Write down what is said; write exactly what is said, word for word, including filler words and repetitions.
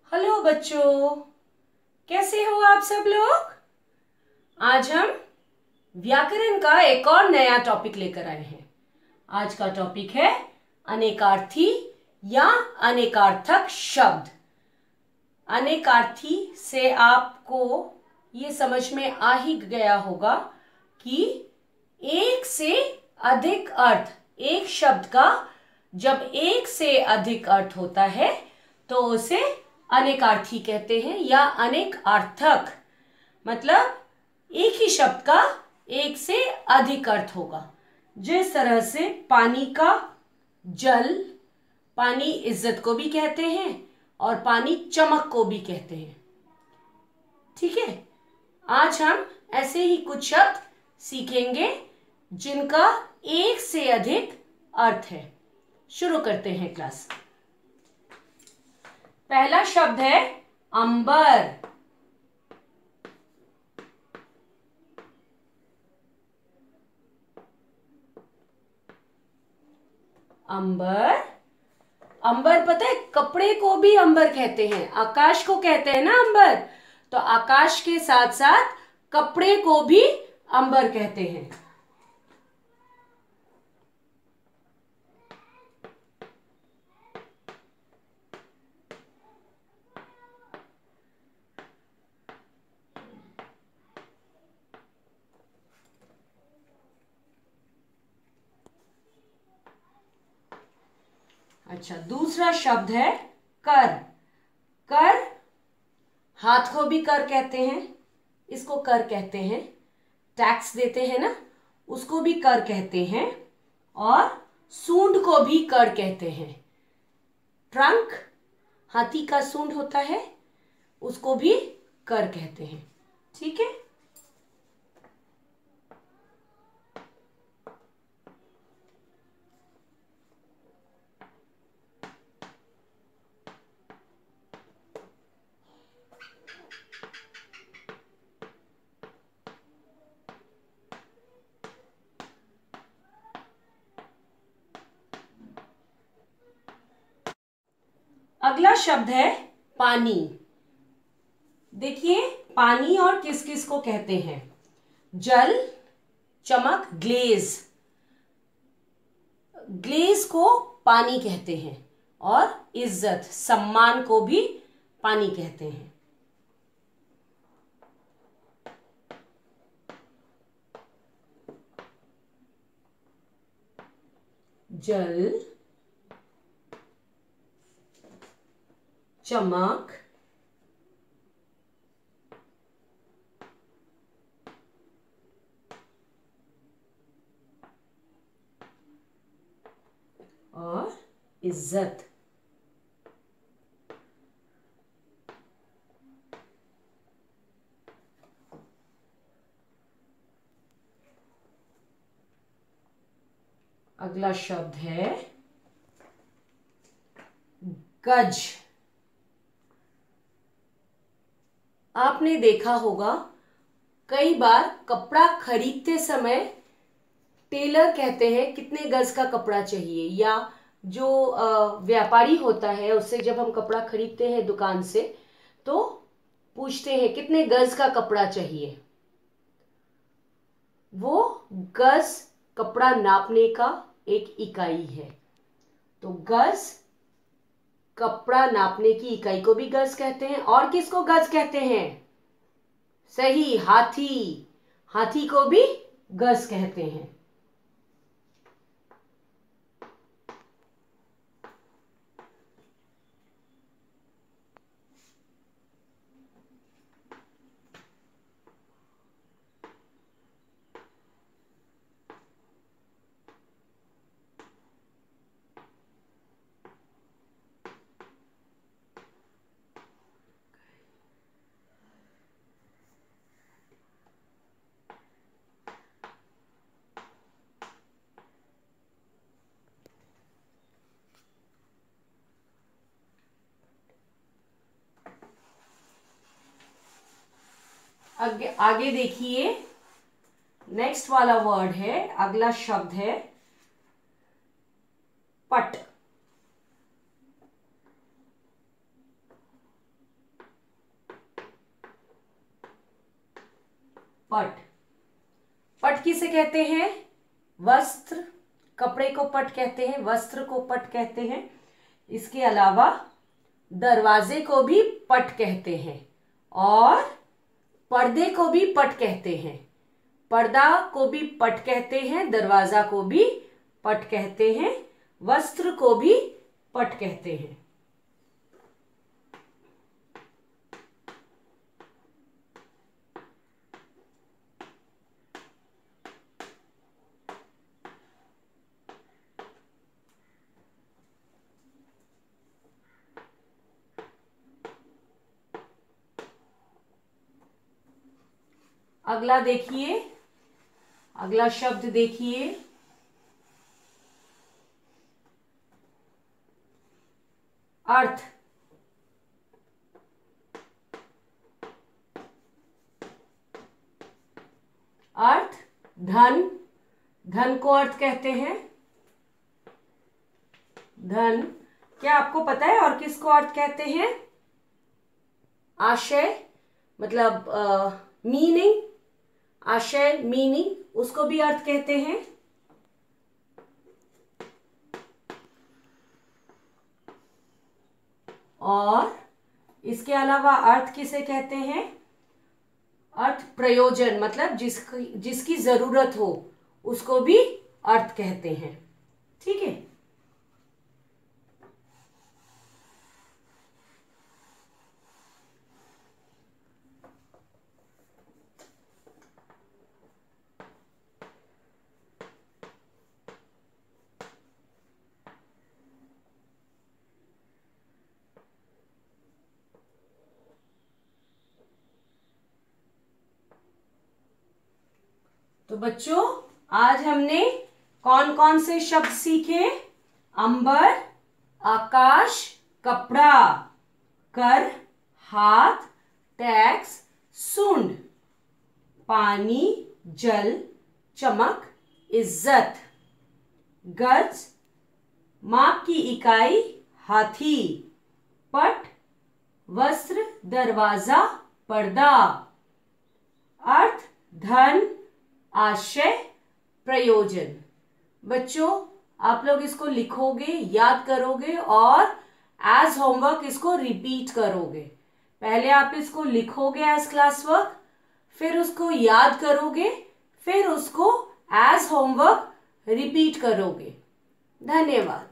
Hello बच्चों, कैसे हो आप सब लोग। आज हम व्याकरण का एक और नया टॉपिक लेकर आए हैं। आज का टॉपिक है अनेकार्थी या अनेकार्थक शब्द। अनेकार्थी से आपको ये समझ में आ ही गया होगा कि एक से अधिक अर्थ, एक शब्द का जब एक से अधिक अर्थ होता है तो उसे अनेकार्थी कहते हैं या अनेकार्थक। मतलब एक ही शब्द का एक से अधिक अर्थ होगा। जिस तरह से पानी का जल, पानी इज्जत को भी कहते हैं और पानी चमक को भी कहते हैं। ठीक है, आज हम ऐसे ही कुछ शब्द सीखेंगे जिनका एक से अधिक अर्थ है। शुरू करते हैं क्लास। पहला शब्द है अंबर। अंबर अंबर पता है, कपड़े को भी अंबर कहते हैं। आकाश को कहते हैं ना अंबर, तो आकाश के साथ साथ कपड़े को भी अंबर कहते हैं। अच्छा, दूसरा शब्द है कर। कर, हाथ को भी कर कहते हैं, इसको कर कहते हैं। टैक्स देते हैं ना, उसको भी कर कहते हैं। और सूंड को भी कर कहते हैं। ट्रंक, हाथी का सूंड होता है, उसको भी कर कहते हैं। ठीक है, अगला शब्द है पानी। देखिए, पानी और किस किस को कहते हैं। जल, चमक, ग्लेज। ग्लेज को पानी कहते हैं और इज्जत, सम्मान को भी पानी कहते हैं। जल, चमक, और इज्जत। अगला शब्द है गज। आपने देखा होगा कई बार कपड़ा खरीदते समय टेलर कहते हैं कितने गज का कपड़ा चाहिए, या जो व्यापारी होता है उससे जब हम कपड़ा खरीदते हैं दुकान से तो पूछते हैं कितने गज का कपड़ा चाहिए। वो गज कपड़ा नापने का एक इकाई है। तो गज कपड़ा नापने की इकाई को भी गज कहते हैं। और किसको गज कहते हैं? सही, हाथी। हाथी को भी गज कहते हैं। आगे आगे देखिए, नेक्स्ट वाला वर्ड है, अगला शब्द है पट। पट। पट किसे कहते हैं? वस्त्र, कपड़े को पट कहते हैं, वस्त्र को पट कहते हैं। इसके अलावा दरवाजे को भी पट कहते हैं और पर्दे को भी पट कहते हैं। पर्दा को भी पट कहते हैं, दरवाजा को भी पट कहते हैं, वस्त्र को भी पट कहते हैं। अगला देखिए, अगला शब्द देखिए, अर्थ। अर्थ, धन, धन को अर्थ कहते हैं। धन, क्या आपको पता है और किसको अर्थ कहते हैं? आशय, मतलब मीनिंग, आशय, मीनिंग, उसको भी अर्थ कहते हैं। और इसके अलावा अर्थ किसे कहते हैं? अर्थ प्रयोजन, मतलब जिसकी जिसकी जरूरत हो उसको भी अर्थ कहते हैं। ठीक है। तो बच्चों, आज हमने कौन कौन से शब्द सीखे? अंबर, आकाश, कपड़ा, कर, हाथ, टैक्स, सूंड, पानी, जल, चमक, इज्जत, गज, माप की इकाई, हाथी, पट, वस्त्र, दरवाजा, पर्दा, अर्थ, धन, आशय, प्रयोजन। बच्चों, आप लोग इसको लिखोगे, याद करोगे और एज होमवर्क इसको रिपीट करोगे। पहले आप इसको लिखोगे एज क्लास वर्क, फिर उसको याद करोगे, फिर उसको एज होमवर्क रिपीट करोगे। धन्यवाद।